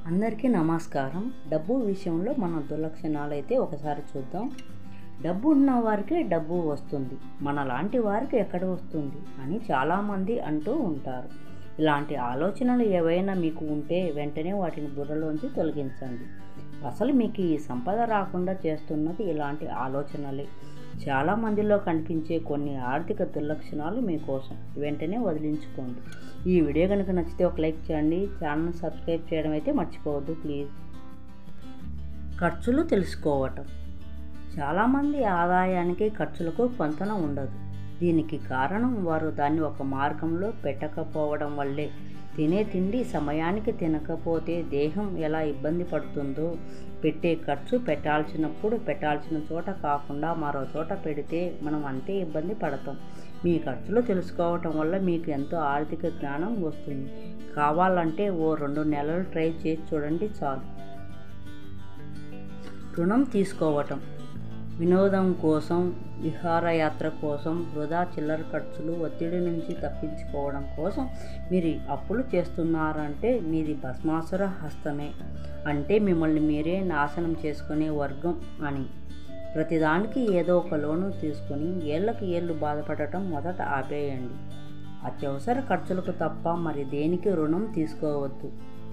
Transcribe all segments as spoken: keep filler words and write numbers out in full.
అందరికీ నమస్కారం. డబ్బు విషయంలో మన దుర్లక్షణాలు అయితే ఒకసారి చూద్దాం. డబ్బు ఉన్న వారికి డబ్బు వస్తుంది, మనలాంటి వారికి ఎక్కడ వస్తుంది అని చాలామంది అంటూ ఉంటారు. ఇలాంటి ఆలోచనలు ఏవైనా మీకు ఉంటే వెంటనే వాటిని బుర్రలోంచి తొలగించండి. అసలు మీకు ఈ సంపద రాకుండా చేస్తున్నది ఇలాంటి ఆలోచనలే. చాలామందిలో కనిపించే కొన్ని ఆర్థిక దుర్లక్షణాలు మీకోసం. వెంటనే వదిలించుకోండి. ఈ వీడియో కనుక నచ్చితే ఒక లైక్ చేయండి. ఛానల్ సబ్స్క్రైబ్ చేయడం అయితే మర్చిపోవద్దు ప్లీజ్. ఖర్చులు తెలుసుకోవటం. చాలామంది ఆదాయానికి ఖర్చులకు పొంతన ఉండదు. దీనికి కారణం వారు దాన్ని ఒక మార్గంలో పెట్టకపోవడం వల్లే. తినే తిండి సమయానికి తినకపోతే దేహం ఎలా ఇబ్బంది పడుతుందో, పెట్టే ఖర్చు పెట్టాల్సినప్పుడు పెట్టాల్సిన చోట కాకుండా మరో చోట పెడితే మనం అంతే ఇబ్బంది పడతాం. మీ ఖర్చులు తెలుసుకోవటం వల్ల మీకు ఎంతో ఆర్థిక జ్ఞానం వస్తుంది. కావాలంటే ఓ రెండు నెలలు ట్రై చేసి చూడండి చాలు. రుణం తీసుకోవటం. వినోదం కోసం, విహారయాత్ర కోసం, వృధా చిల్లర ఖర్చులు, ఒత్తిడి నుంచి తప్పించుకోవడం కోసం మీరు అప్పులు చేస్తున్నారంటే మీది భస్మాసుర హస్తమే. అంటే మిమ్మల్ని మీరే నాశనం చేసుకునే వర్గం అని. ప్రతిదానికి ఏదో ఒక లోను తీసుకొని ఏళ్ళకి ఏళ్ళు బాధపడటం మొదట ఆపేయండి. అత్యవసర ఖర్చులకు తప్ప మరి దేనికి రుణం తీసుకోవద్దు.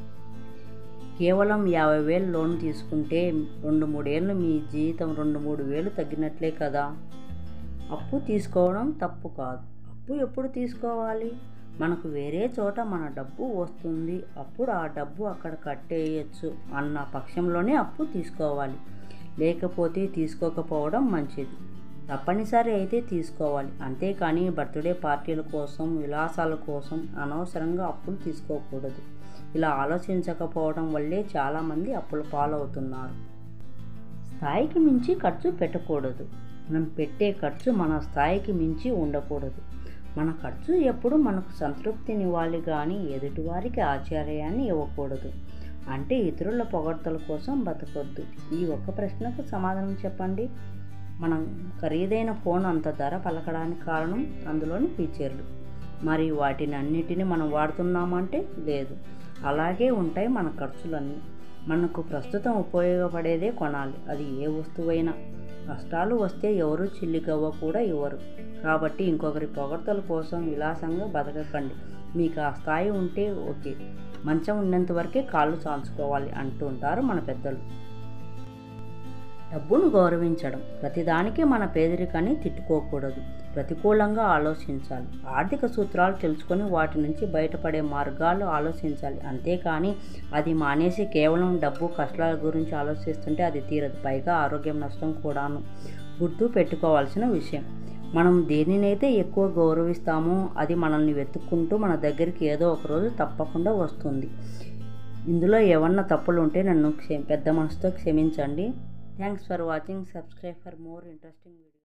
కేవలం యాభై వేలు లోన్ తీసుకుంటే రెండు మూడేళ్ళు మీ జీతం రెండు మూడు వేలు తగ్గినట్లే కదా. అప్పు తీసుకోవడం తప్పు కాదు. అప్పు ఎప్పుడు తీసుకోవాలి? మనకు వేరే చోట మన డబ్బు వస్తుంది, అప్పుడు ఆ డబ్బు అక్కడ కట్టేయచ్చు అన్న పక్షంలోనే అప్పు తీసుకోవాలి. లేకపోతే తీసుకోకపోవడం మంచిది. తప్పనిసరి అయితే తీసుకోవాలి. అంతేకాని బర్త్డే పార్టీల కోసం, విలాసాల కోసం అనవసరంగా అప్పులు తీసుకోకూడదు. ఇలా ఆలోచించకపోవడం వల్లే చాలామంది అప్పుల పాలవుతున్నారు. స్థాయికి మించి ఖర్చు పెట్టకూడదు. మనం పెట్టే ఖర్చు మన స్థాయికి మించి ఉండకూడదు. మన ఖర్చు ఎప్పుడు మనకు సంతృప్తినివ్వాలి కానీ ఎదుటివారికి ఆశ్చర్యాన్ని ఇవ్వకూడదు. అంటే ఇతరుల పొగడ్తల కోసం బతకొద్దు. ఈ ఒక్క ప్రశ్నకు సమాధానం చెప్పండి. మనం ఖరీదైన ఫోన్ అంత ధర పలకడానికి కారణం అందులోని ఫీచర్లు. మరి వాటిని అన్నిటిని మనం వాడుతున్నామంటే లేదు. అలాగే ఉంటాయి మన ఖర్చులన్నీ. మనకు ప్రస్తుతం ఉపయోగపడేదే కొనాలి. అది ఏ వస్తువైనా. కష్టాలు వస్తే ఎవరు చిల్లిగవ్వ కూడా ఇవ్వరు. కాబట్టి ఇంకొకరి పొగడ్తల కోసం విలాసంగా బతకకండి. మీకు ఆ స్థాయి ఉంటే ఓకే. మంచం ఉన్నంత వరకే కాళ్ళు చాల్చుకోవాలి అంటుంటారు మన పెద్దలు. డబ్బును గౌరవించడం. ప్రతిదానికి మన పేదరికాన్ని తిట్టుకోకూడదు. ప్రతికూలంగా ఆలోచించాలి. ఆర్థిక సూత్రాలు తెలుసుకొని వాటి నుంచి బయటపడే మార్గాలు ఆలోచించాలి. అంతేకాని అది మానేసి కేవలం డబ్బు కష్టాల గురించి ఆలోచిస్తుంటే అది తీరదు. పైగా ఆరోగ్యం నష్టం కూడాను. గుర్తు పెట్టుకోవాల్సిన విషయం. మనం దేనినైతే ఎక్కువ గౌరవిస్తామో అది మనల్ని వెతుక్కుంటూ మన దగ్గరికి ఏదో ఒకరోజు తప్పకుండా వస్తుంది. ఇందులో ఏమన్నా తప్పులు ఉంటే నన్ను క్షే పెద్ద మనసుతో క్షమించండి. Thanks for watching. Subscribe for more interesting video.